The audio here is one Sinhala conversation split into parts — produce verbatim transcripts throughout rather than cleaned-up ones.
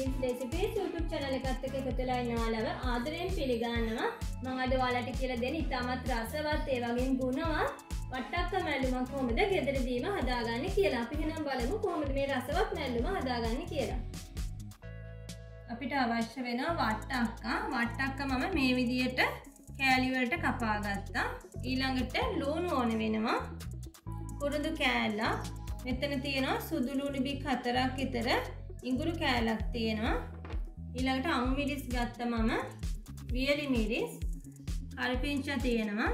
Queen's Recipes YouTube channel එකත් එක්ක එකතු වෙලා ඉන්න ඔයාලව ආදරයෙන් පිළිගන්නවා. මම අද ඔයාලට කියලා දෙන්නේ ඉතාමත් රසවත් ඒ වගේම ගුණවත් වට්ටක්ක මැල්ලුමක් කොහොමද ගෙදරදීම හදාගන්නේ කියලා. අපි එහෙනම් බලමු කොහොමද මේ රසවත් මැල්ලුම හදාගන්නේ කියලා. අපිට අවශ්‍ය වෙනවා වට්ටක්ක. වට්ටක්ක මම මේ විදියට කෑලි වලට කපා ගත්තා. ඊළඟට ලුණු ඕන වෙනවා. කුරුඳු කෑල්ලක්. මෙතන තියෙනවා සුදු ලුණු බික් හතරක් විතර. ඉඟුරු කෑල්ලක් තියෙනවා. ඊළඟට අමු මිරිස් ගත්ත මම. වියලි මිරිස්. කරපිංචා තියෙනවා.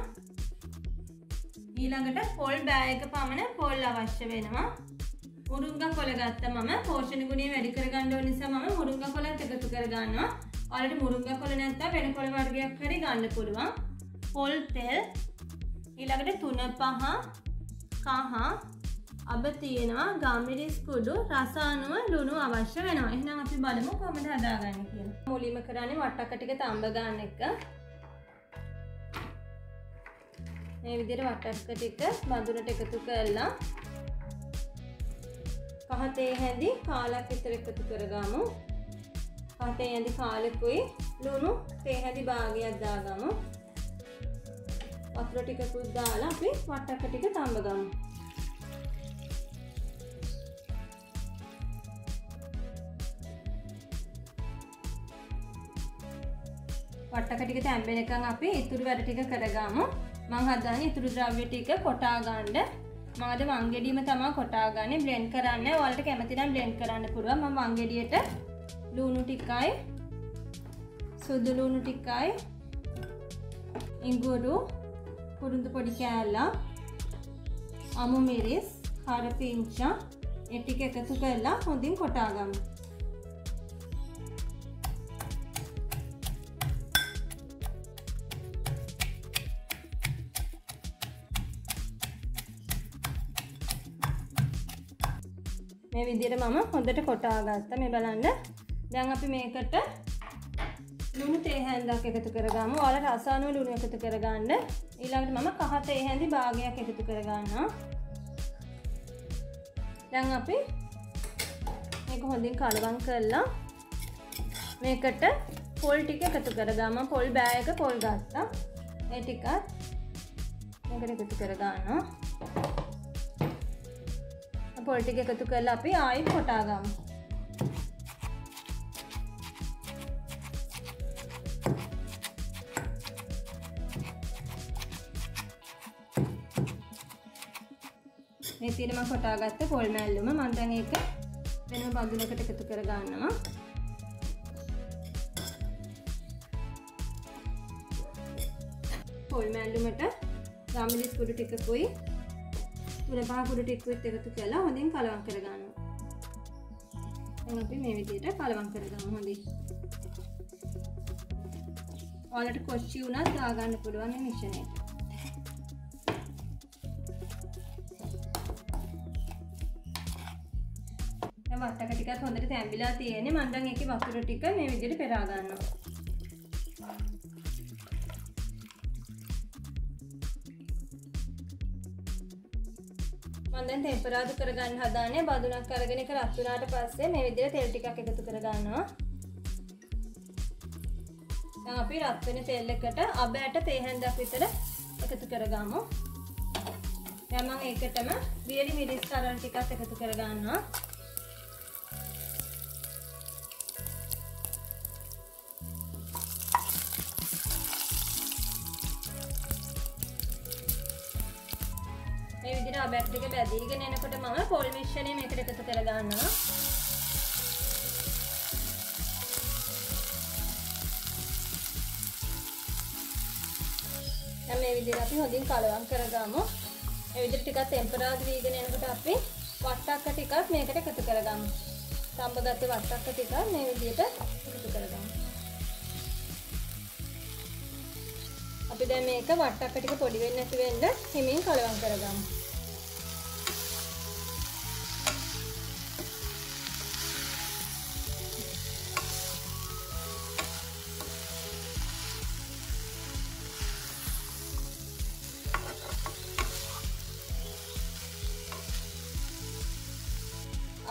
ඊළඟට පොල් බෑයක පමණ පොල් අවශ්‍ය වෙනවා. මුරුංගා කොළ ගත්ත මම. පෝෂණ ගුණය වැඩි කරගන්න ඕන නිසා මම මුරුංගා කොළත් එකතු කරගන්නවා. ඔයාලට මුරුංගා කොළ නැත්නම් වෙන කොළ වර්ගයක් හරි ගන්න පුළුවන්. පොල් තෙල්. ඊළඟට තුන පහ කහ අබ තියෙනවා. ගාමිරිස් කුඩු රස අනුව ලුණු අවශ්‍ය වෙනවා. එහෙනම් අපි බලමු කොහොමද හදාගන්නේ කියලා. මුලින්ම කරන්නේ වට්ටක්ක ටික තඹ ගන්න එක. මේ විදිහට වට්ටක්ක ටික බඳුනට එකතු කරලා කහ තේ හැඳි කාලක් විතර එකතු කරගමු. කහ තේ හැඳි කාලෙකුයි ලුණු තේ හැඳි භාගයක් දාගමු. වතුර ටිකකුත් දාලා අපි වට්ටක්ක ටික තඹ ගමු. වට්ටක්ක ටික තැම්බෙනකන් අපි ඉතුරු වැඩ ටික කරගමු. මම හදන්නේ ඉතුරු ද්‍රව්‍ය ටික කොටා ගන්න. මම අද වංගෙඩියම තමයි කොටා ගන්නේ. බ්ලෙන්ඩ් කරන්න. ඔයාලට කැමති නම් බ්ලෙන්ඩ් කරන්න පුළුවන්. මම වංගෙඩියට ලුණු ටිකයි සුදු ලුණු ටිකයි ඉඟුරු කුරුඳු පොඩි කෑල්ලක් අමු මිරිස් කරපිංචා ඒ ටික එකතු කරලා හොඳින් කොටා ගමු. මේ විදිහට මම හොඳට කොටා ගත්තා. මේ බලන්න. දැන් අපි මේකට ලුණු තේ හැන්දක් එකතු කරගමු. ඔයාලා රස අනුව ලුණු එකතු කරගන්න. ඊළඟට මම කහ තේ හැඳි භාගයක් එකතු කරගන්නවා. දැන් අපි මේක හොඳින් කලවම් කරලා මේකට පොල් ටික එකතු කරගමු. පොල් බෑයක පොල් ගත්තා. ඒ ටිකත් මේකට එකතු කරගන්නවා. පොල් ටික එකතු කරලා අපි ආයෙත් කොටා ගමු. මේ තියෙන මම කොටා ගත්ත පොල් මැල්ලුම මම දැන් ඒක වෙනම බඳුනකට එකතු කර ගන්නවා. පොල් මැල්ලුමට ගාමිරිස් කුඩු ටිකකුයි තුන පහ කුඩු ටිකකුත් එකතු කරලා හොඳින් කලවම් කර ගන්නවා. දැන් අපි මේ විදිහට කලවම් කරගමු හොඳින්. ඔයාලට කොච්චි උනත් දාගන්න පුළුවන් මේ මිශ්‍රණයට. දැන් වට්ටක්ක ටිකත් හොඳට තැම්බිලා තියෙන්නේ. මම දැන් ඒකේ වතුර ටික මේ විදිහට පෙරා ගන්නවා. මම දැන් ටෙම්පරාදු කරගන්න හදාන්නේ. බඳුනක් අරගෙන ඒක රත් වුණාට පස්සේ මේ විදිහට තෙල් ටිකක් එකතු කරගන්නවා. දැන් අපි රත් වෙන තෙල් එකට අබ ඇට තේ හැන්දක් විතර එකතු කරගමු. දැන් මම ඒකටම වියලි මිරිස් කරන් ටිකක් එකතු කරගන්නවා. මේ විදිහට අබැට් ටික බැදීගෙන එනකොට මම පොල් මිශ්‍රණය මේකට එකතු කර ගන්නවා. දැන් මේ විදිහට අපි හොඳින් කලවම් කරගමු. මේ විදිහට ටිකක් ටෙම්පරාදු වීගෙන එනකොට අපි වට්ටක්ක ටිකක් මේකට එකතු කරගමු. තඹගත්තේ වට්ටක්ක ටිකක් මේ විදිහට එකතු කරගමු. අපි දැන් මේක වට්ටක්ක ටික පොඩි වෙන්නේ නැති වෙන්න හිමින් කලවම් කරගමු.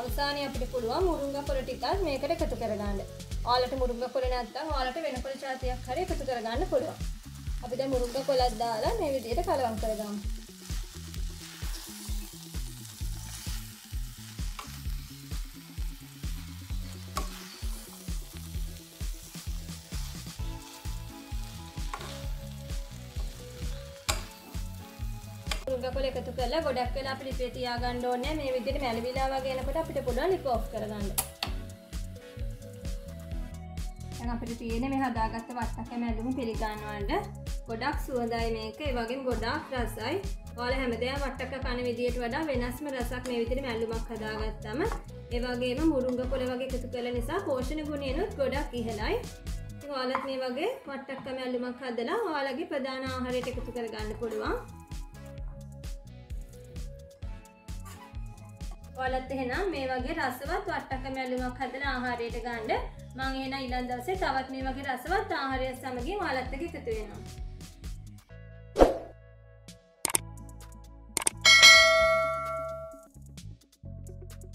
අවසානයේ අපිට පුළුවන් මුරුංගා පොළ ටිකක් මේකට එකතු කරගන්න. ඔයාලට මුරුංගා පොළ නැත්නම් ඔයාලට වෙන පොළ జాතියක් හරි එකතු කරගන්න පුළුවන්. අපි දැන් මුරුංගා පොළක් දාලා මේ විදිහට කලවම් කරගමු. මුරුංගා පොළ එකතු කරලා ගොඩක් වෙලා අපි ලිපේ තියාගන්න ඕනේ. මේ විදිහට මැලවිලා වගේ එනකොට අපිට පුළුවන් ලිප ඔෆ් කරගන්න. දැන් අපිට තියෙන්නේ මේ හදාගත්ත වට්ටක්ක මැල්ලුම පිළිගන්නවන්න. ගොඩක් සුවඳයි මේක. ඒ වගේම ගොඩක් රසයි. ඔයාලා හැමදේම වට්ටක්ක කන විදියට වඩා වෙනස්ම රසක් මේ විදිහට මැල්ලුමක් හදාගත්තම ඒ වගේම මුරුංගා පොළ වගේ එකතු කළ නිසා පෝෂණ ගුණයනොත් ගොඩක් ඉහළයි. ඉතින් ඔයාලත් මේ වගේ වට්ටක්ක මැල්ලුමක් හදලා ඔයාලගේ ප්‍රධාන ආහාරයට එකතු කරගන්න පුළුවන්. ඔයාලත් එහෙනම් මේ වගේ රසවත් වට්ටක්ක මැල්ලුමක් හදලා ආහාරයට ගන්න. මම එහෙනම් ඊළඟ දවසේ තවත් මේ වගේ රසවත් ආහාරයක් සමගින් ඔයාලත් එක්ක එකතු වෙනවා.